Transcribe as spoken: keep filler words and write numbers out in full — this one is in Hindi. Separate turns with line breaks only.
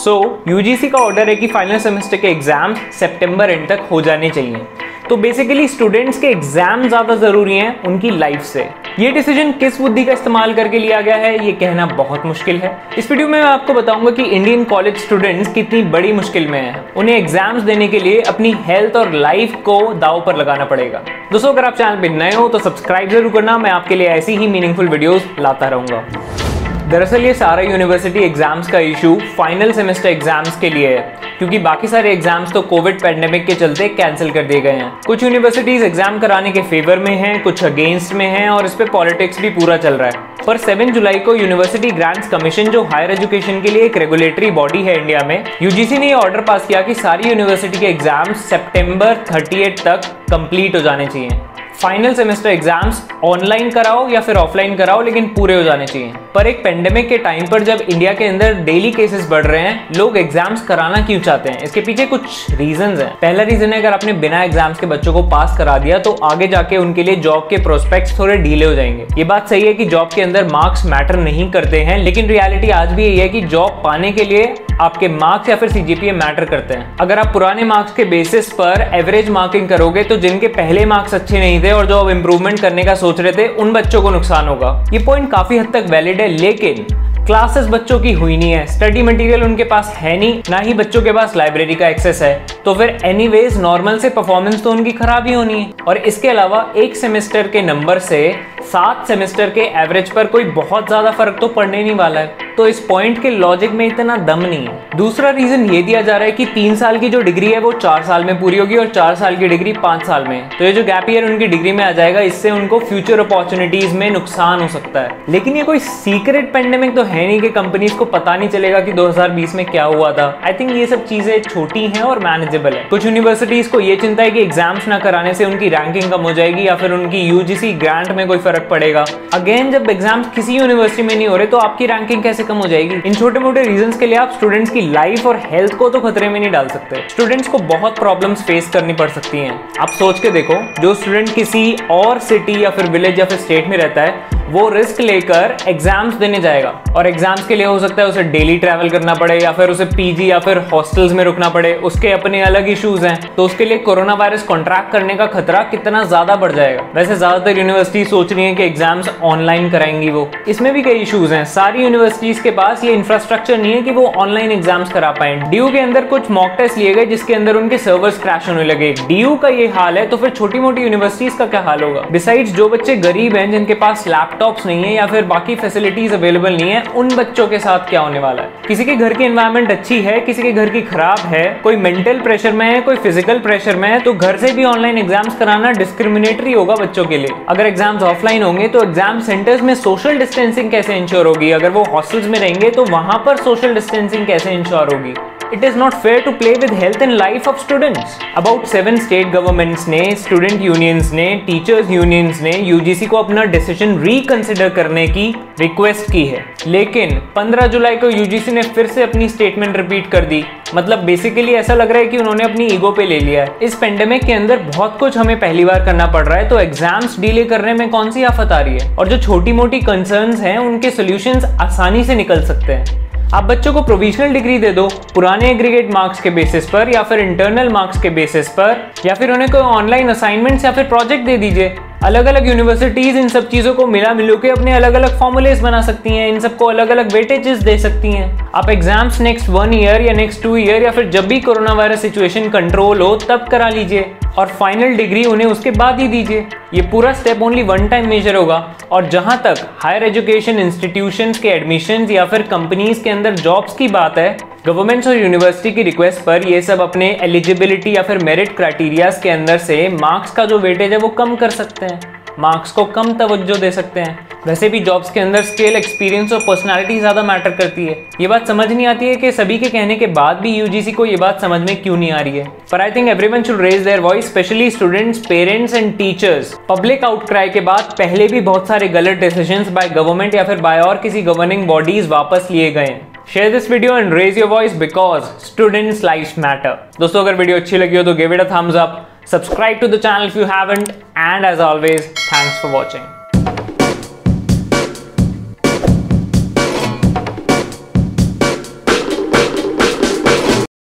सो यूजीसी का ऑर्डर है कि फाइनल सेमेस्टर के एग्जाम सितंबर एंड तक हो जाने चाहिए। तो बेसिकली स्टूडेंट्स के एग्जाम ज्यादा जरूरी हैं उनकी लाइफ से। ये डिसीजन किस बुद्धि का इस्तेमाल करके लिया गया है ये कहना बहुत मुश्किल है। इस वीडियो में मैं आपको बताऊंगा कि इंडियन कॉलेज स्टूडेंट्स कितनी बड़ी मुश्किल में हैं। उन्हें एग्जाम्स देने के लिए अपनी हेल्थ और लाइफ को दांव पर लगाना पड़ेगा। दोस्तों अगर आप चैनल पे नए हो तो सब्सक्राइब जरूर करना, मैं आपके लिए ऐसी ही मीनिंगफुल वीडियोस लाता रहूंगा। दरअसल ये सारा यूनिवर्सिटी एग्जाम्स का इशू फाइनल सेमेस्टर एग्जाम्स के लिए है, क्योंकि बाकी सारे एग्जाम्स तो कोविड पैंडेमिक के चलते कैंसिल कर दिए गए हैं। कुछ यूनिवर्सिटीज एग्जाम कराने के फेवर में हैं, कुछ अगेंस्ट में हैं और इस पे पॉलिटिक्स भी पूरा चल रहा है। पर सात जुलाई को यूनिवर्सिटी ग्रांट्स कमीशन, जो हायर एजुकेशन के लिए एक रेगुलेटरी बॉडी है इंडिया में, यूजीसी ने ये ऑर्डर पास किया कि सारी यूनिवर्सिटी के एग्जाम्स सितंबर तीस तक कंप्लीट हो जाने चाहिए। फाइनल सेमेस्टर एग्जाम्स ऑनलाइन कराओ या फिर ऑफलाइन कराओ, लेकिन पूरे हो जाने चाहिए। पर एक पेंडेमिक के टाइम पर जब इंडिया के अंदर डेली केसेस बढ़ रहे हैं, लोग एग्जाम्स कराना क्यों चाहते हैं? इसके पीछे कुछ रीजंस हैं। पहला रीजन है, अगर आपने बिना एग्जाम्स के बच्चों को पास करा दिया तो आगे जाके उनके लिए जॉब के प्रोस्पेक्ट्स थोड़े डीले हो जाएंगे। ये बात सही है कि जॉब के अंदर मार्क्स मैटर नहीं करते हैं, लेकिन रियलिटी आज भी यही है कि जॉब पाने के लिए आपके मार्क्स या फिर सीजीपीए मैटर करते हैं। अगर आप पुराने मार्क्स के बेसिस पर एवरेज मार्किंग करोगे तो जिनके पहले मार्क्स अच्छे नहीं थे और जो अब इंप्रूवमेंट करने का सोच रहे थे, उन बच्चों को नुकसान होगा। ये पॉइंट काफी हद तक वैलिड है, लेकिन क्लासेस बच्चों की हुई नहीं है, स्टडी मटेरियल उनके पास है नहीं, ना ही बच्चों के पास लाइब्रेरी का एक्सेस है, तो फिर एनीवेज नॉर्मल से परफॉर्मेंस तो उनकी खराब ही होनी है। और इसके अलावा एक सेमेस्टर के नंबर से सात सेमेस्टर के एवरेज पर कोई बहुत ज्यादा फर्क तो पड़ने नहीं वाला है, तो इस पॉइंट के लॉजिक में इतना दम नहीं है। दूसरा रीजन ये दिया जा रहा है कि तीन साल की जो डिग्री है वो चार साल में पूरी होगी और चार साल की डिग्री पांच साल में, तो ये जो गैप ईयर उनकी डिग्री में आ जाएगा, इससे उनको फ्यूचर अपॉर्चुनिटीज में नुकसान हो सकता है। लेकिन ये कोई सीक्रेट पेंडेमिक तो है नहीं कि कंपनीज को पता नहीं चलेगा कि दो हज़ार बीस में क्या हुआ था। आई थिंक ये सब चीजें छोटी हैं और मैनेजेबल है। कुछ यूनिवर्सिटीज को ये चिंता है कि एग्जाम्स ना कराने से उनकी रैंकिंग कम हो जाएगी या फिर उनकी यूजीसी ग्रांट में कोई फर्क पड़ेगा। अगेन, जब एग्जाम्स किसी यूनिवर्सिटी में नहीं हो रहे तो आपकी रैंकिंग कैसे कम हो जाएगी? इन छोटे मोटे रीजंस के लिए आप स्टूडेंट्स की लाइफ और हेल्थ को तो खतरे में नहीं डाल सकते। स्टूडेंट्स को बहुत प्रॉब्लम्स फेस करनी पड़ सकती हैं। आप सोच के देखो, जो स्टूडेंट किसी और सिटी या फिर विलेज या फिर स्टेट में रहता है, वो रिस्क लेकर एग्जाम्स देने जाएगा और एग्जाम्स के लिए हो सकता है उसे डेली ट्रैवल करना पड़े या फिर उसे पीजी या फिर हॉस्टल्स में रुकना पड़े। उसके अपने अलग इश्यूज हैं, तो उसके लिए कोरोना वायरस कॉन्ट्रैक्ट करने का खतरा कितना ज्यादा बढ़ जाएगा। वैसे ज्यादातर यूनिवर्सिटी सोच रही है कि एग्जाम्स ऑनलाइन कराएंगी वो, इसमें भी कई इश्यूज हैं। सारी यूनिवर्सिटीज के पास ये इंफ्रास्ट्रक्चर नहीं है कि वो ऑनलाइन एग्जाम्स करा पाए। डीयू के अंदर कुछ मॉक टेस्ट लिए गए जिसके अंदर उनके सर्वर्स क्रैश होने लगे। डीयू का ये हाल है तो फिर छोटी मोटी यूनिवर्सिटीज का क्या हाल होगा? बिसाइड्स, जो बच्चे गरीब हैं, जिनके पास लैपटॉप्स नहीं है या फिर बाकी फैसिलिटीज अवेलेबल नहीं है, उन बच्चों के साथ क्या होने वाला है? किसी के घर की एनवायरनमेंट अच्छी है, किसी के घर की खराब है, कोई मेंटल प्रेशर में है, कोई फिजिकल प्रेशर में है, तो घर से भी ऑनलाइन एग्जाम्स कराना डिस्क्रिमिनेटरी होगा बच्चों के लिए। अगर एग्जाम्स ऑफलाइन होंगे तो एग्जाम सेंटर्स में सोशल डिस्टेंसिंग कैसे इंश्योर होगी? अगर वो हॉस्टल्स में रहेंगे तो वहां पर सोशल डिस्टेंसिंग कैसे इंश्योर होगी? It is not fair to play with health and life of students. About seven state governments ने, student unions ने, teachers unions ने यूजीसी को अपना डिसीजन रिकंसिडर करने की रिक्वेस्ट की है, लेकिन पंद्रह जुलाई को यूजीसी ने फिर से अपनी स्टेटमेंट रिपीट कर दी। मतलब बेसिकली ऐसा लग रहा है कि उन्होंने अपनी ईगो पे ले लिया है। इस पेंडेमिक के अंदर बहुत कुछ हमें पहली बार करना पड़ रहा है, तो एग्जाम्स डिले करने में कौन सी आफत आ रही है? और जो छोटी मोटी कंसर्न्स हैं उनके सोल्यूशंस आसानी से निकल सकते हैं। आप बच्चों को प्रोविजनल डिग्री दे दो पुराने एग्रीगेट मार्क्स के बेसिस पर या फिर इंटरनल मार्क्स के बेसिस पर, या फिर उन्हें कोई ऑनलाइन असाइनमेंट्स या फिर प्रोजेक्ट दे दीजिए। अलग अलग यूनिवर्सिटीज इन सब चीजों को मिला मिलू के अपने अलग अलग फॉर्मूलेस बना सकती हैं, इन सबको अलग अलग वेटेजेस दे सकती हैं। आप एग्जाम्स नेक्स्ट वन ईयर या नेक्स्ट टू ईयर या फिर जब भी कोरोना वायरस सिचुएशन कंट्रोल हो तब करा लीजिए और फाइनल डिग्री उन्हें उसके बाद ही दीजिए। ये पूरा step only one time major होगा। और जहां तक हायर एजुकेशन इंस्टीट्यूशंस के एडमिशंस या फिर कंपनीज के अंदर जॉब्स की बात है, गवर्नमेंट्स और यूनिवर्सिटी की रिक्वेस्ट पर ये सब अपने एलिजिबिलिटी या फिर मेरिट क्राइटेरियाज के अंदर से मार्क्स का जो वेटेज है वो कम कर सकते हैं, मार्क्स को कम तवज्जो दे सकते हैं। वैसे भी जॉब्स के अंदर स्किल, एक्सपीरियंस और पर्सनालिटी ज्यादा मैटर करती है। ये बात समझ नहीं आती है कि सभी के कहने के बाद भी यूजीसी को ये बात समझ में क्यों नहीं आ रही है। पर I think everyone should raise their voice, specially students, parents and teachers. Public outcry के बाद पहले भी बहुत सारे गलत डिसीजंस बाय गवर्नमेंट या फिर बाय और किसी गवर्निंग बॉडीज वापस लिए गए। Share this video and raise your voice because students lives matter. दोस्तों अगर वीडियो अच्छी लगी हो तो give it a thumbs up, subscribe to the channel if you haven't, and as always, thanks for watching.